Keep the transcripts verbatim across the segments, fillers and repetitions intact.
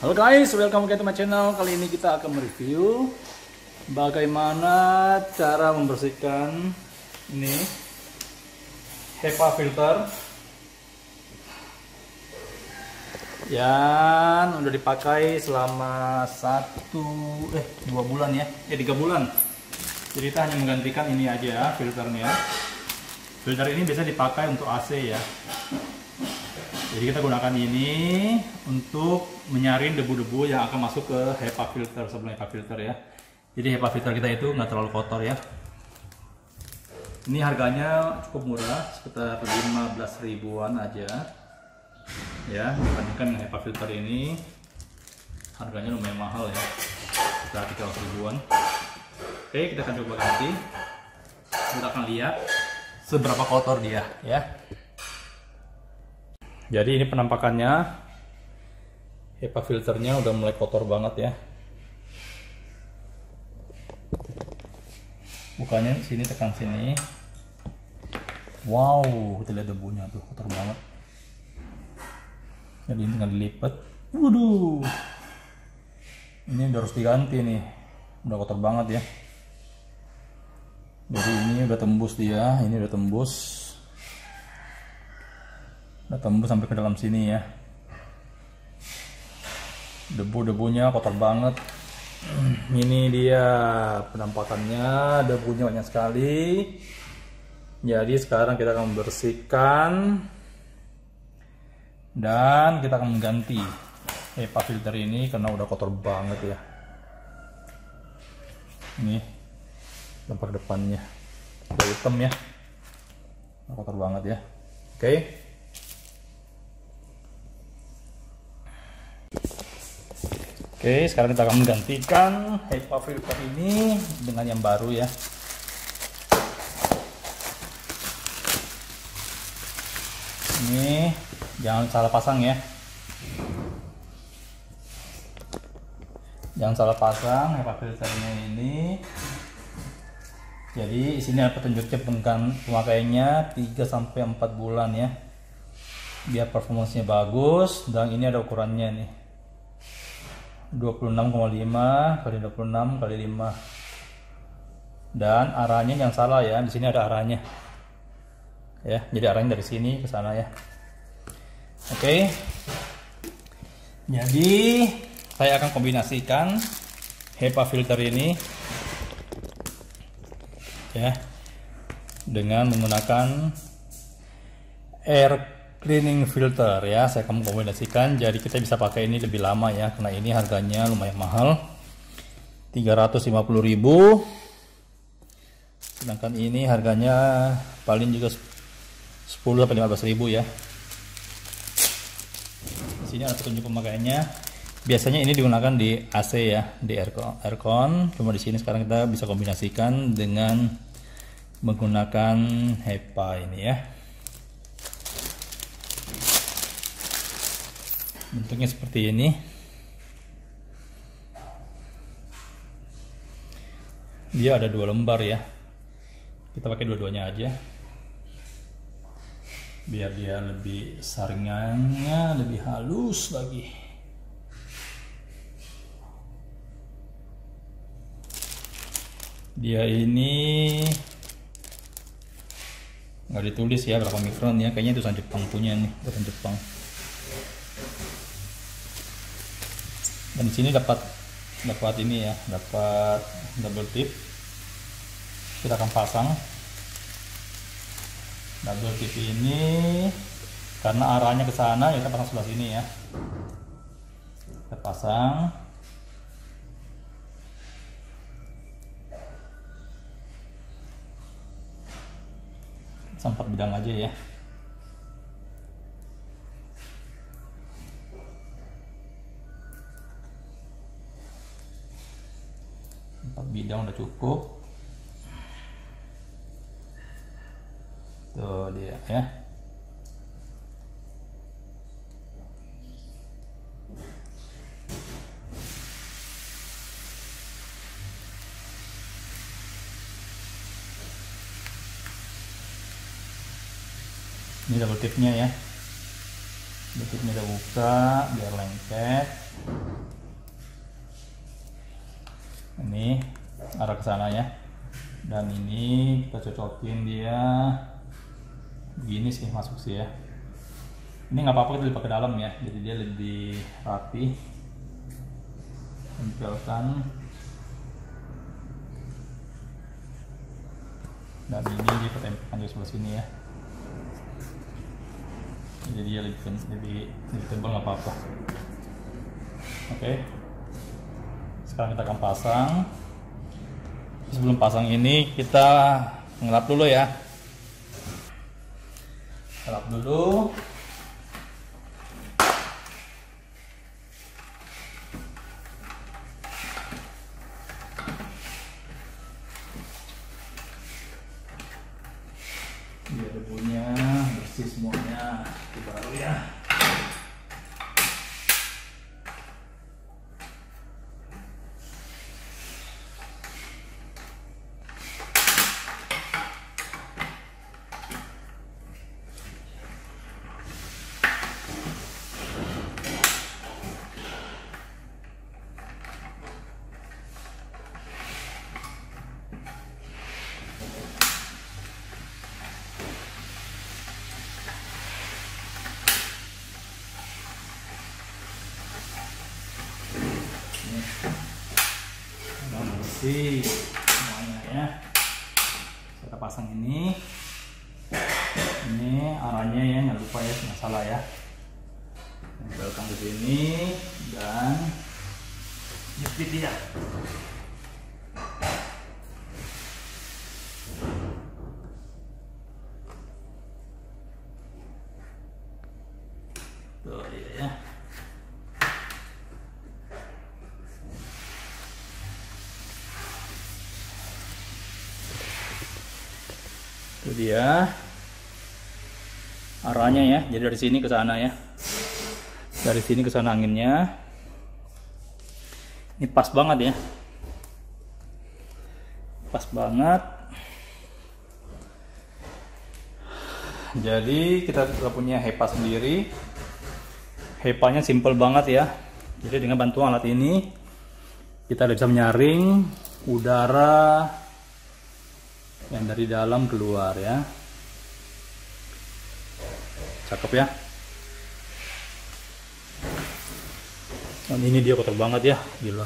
Halo guys, welcome back to my channel. Kali ini kita akan mereview bagaimana cara membersihkan ini HEPA filter yang udah dipakai selama satu eh dua bulan ya, eh tiga bulan. Jadi kita hanya menggantikan ini aja filternya. Filter ini biasa dipakai untuk A C ya. Jadi kita gunakan ini untuk menyaring debu-debu yang akan masuk ke HEPA filter, sebelum HEPA filter ya. Jadi HEPA filter kita itu nggak terlalu kotor ya. Ini harganya cukup murah, sekitar lima belas ribuan aja. Ya, dibandingkan dengan HEPA filter ini harganya lumayan mahal ya, sekitar tiga ratus ribuan. Oke, kita akan coba ganti. Kita akan lihat seberapa kotor dia ya. Jadi ini penampakannya, HEPA filternya udah mulai kotor banget ya. Bukanya sini, tekan sini. Wow, kita lihat debunya tuh kotor banget. Jadi ini tinggal dilipat. Waduh, ini udah harus diganti nih, udah kotor banget ya. Jadi ini udah tembus dia, ini udah tembus. Udah tembus sampai ke dalam sini ya. Debu-debunya kotor banget. Ini dia penampakannya, debunya banyak sekali. Jadi sekarang kita akan membersihkan dan kita akan mengganti HEPA filter ini karena udah kotor banget ya. Ini lemper depannya udah hitam ya, udah kotor banget ya. Oke. Oke, sekarang kita akan menggantikan HEPA filter ini dengan yang baru ya. Ini jangan salah pasang ya. Jangan salah pasang HEPA filternya ini. Jadi di sini ada petunjuknya tentang pemakaiannya tiga sampai empat bulan ya. Biar performanya bagus, dan ini ada ukurannya nih. dua puluh enam koma lima kali dua puluh enam kali lima. Dan arahnya yang salah ya, di sini ada arahnya. Ya, jadi arahnya dari sini ke sana ya. Oke. Jadi saya akan kombinasikan HEPA filter ini ya dengan menggunakan air cleaning filter ya. Saya akan kombinasikan, jadi kita bisa pakai ini lebih lama ya, karena ini harganya lumayan mahal, tiga ratus lima puluh ribu. Sedangkan ini harganya paling juga sepuluh sampai lima belas ribu ya. Di sini ada petunjuk pemakaiannya. Biasanya ini digunakan di A C ya, di aircon. aircon. Cuma di sini sekarang kita bisa kombinasikan dengan menggunakan HEPA ini ya. Bentuknya seperti ini. Dia ada dua lembar ya. Kita pakai dua-duanya aja, biar dia lebih saringannya lebih halus lagi. Dia ini nggak ditulis ya berapa mikron ya. Kayaknya itu Jepang punya nih, buatan Jepang. Dan di sini dapat dapat ini ya, dapat double tip. Kita akan pasang double tip ini karena arahnya ke sana ya, kita pasang sebelah sini ya. Kita pasang. Sempat bidang aja ya. Empat bidang udah cukup. Tuh dia ya. Ini double tipnya ya. Double tipnya udah buka biar lengket. ini arah ke sana ya. Dan ini kita cocokin dia begini sih, masuk sih ya. Ini nggak apa-apa, kita dipakai dalam ya, jadi dia lebih rapi. Tempelkan. Dan ini kita tempelkan juga sebelah sini ya. Jadi dia lebih lebih, lebih tebal, nggak apa-apa. Oke. Sekarang kita akan pasang. Sebelum pasang ini kita ngelap dulu ya. Ngelap dulu. Biar debunya bersih semuanya. Itu baru ya. Bersih semuanya ya. Kita pasang ini. Ini arahnya ya, nggak lupa ya, nggak salah ya. Tempelkan ke sini dan jepit dia. Tuh dia ya. Itu dia arahnya ya, jadi dari sini ke sana ya, dari sini ke sana anginnya. Ini pas banget ya, pas banget. Jadi kita sudah punya HEPA sendiri. HEPA-nya simple banget ya. Jadi dengan bantuan alat ini kita bisa menyaring udara yang dari dalam keluar ya. Cakep ya. Dan ini dia kotor banget ya, gila.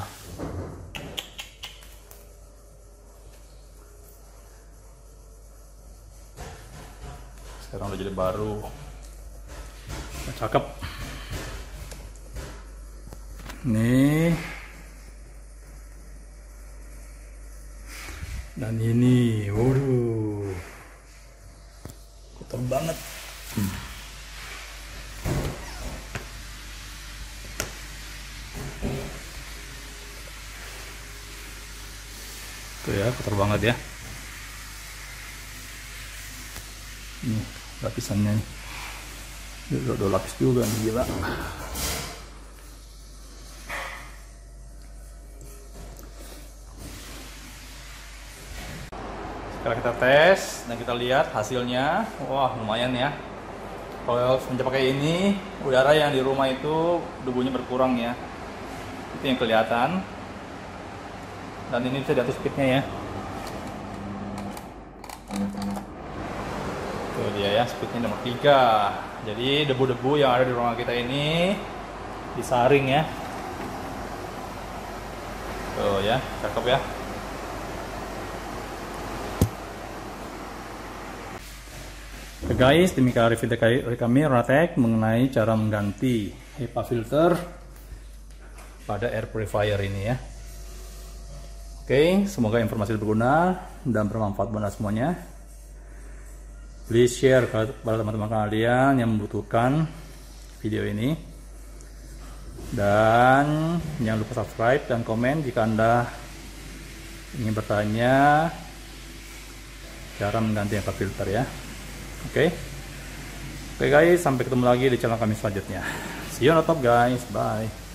Sekarang udah jadi baru. Nah, cakep. Nih. Dan ini, waduh, kotor banget. Hmm. Tuh ya, kotor banget ya. Ini lapisannya, udah, udah lapis juga nih, gila. Sekarang kita tes dan kita lihat hasilnya. Wah, lumayan ya. Kalau semenjak pakai ini, udara yang di rumah itu debunya berkurang ya. Itu yang kelihatan. Dan ini bisa diatur speednya ya. Tuh dia ya, speednya nomor tiga. Jadi debu-debu yang ada di ruangan kita ini disaring ya. Tuh ya, cakep ya. Oke guys, demikian review dari kami Ratec mengenai cara mengganti HEPA filter pada air purifier ini ya. Oke, semoga informasi berguna dan bermanfaat buat semuanya. Please share kepada teman-teman kalian yang membutuhkan video ini. Dan jangan lupa subscribe dan komen jika Anda ingin bertanya cara mengganti HEPA filter ya. Oke, oke guys, sampai ketemu lagi di channel kami selanjutnya. See you on top guys, bye.